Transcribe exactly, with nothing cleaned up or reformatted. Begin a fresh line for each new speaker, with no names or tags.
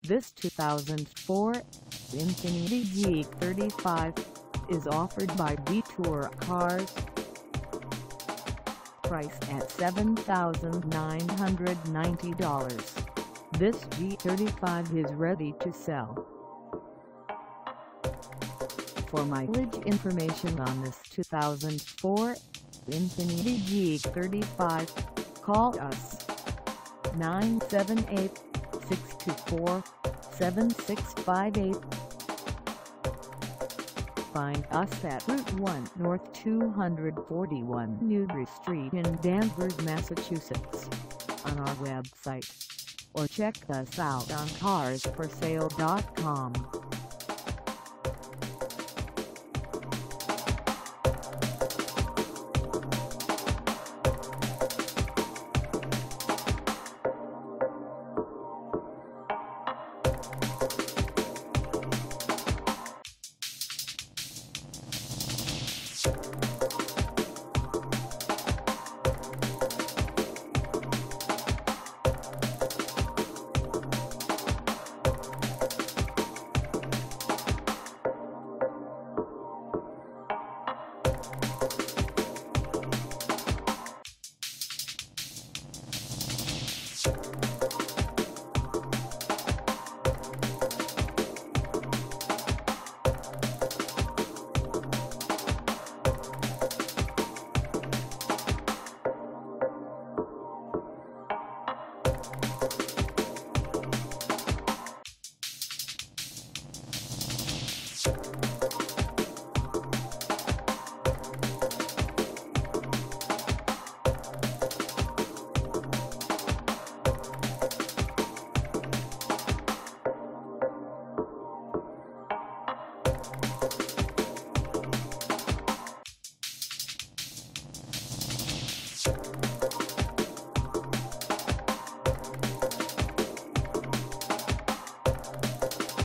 This two thousand four Infiniti G thirty-five is offered by Detour Cars. Priced at seven thousand nine hundred ninety dollars, this G thirty-five is ready to sell. For mileage information on this two thousand four Infiniti G thirty-five, call us nine seven eight, six two four, seven six five eight. Find us at Route one North two forty-one Newbury Street in Danvers, Massachusetts, on our website, or check us out on cars for sale dot com.
You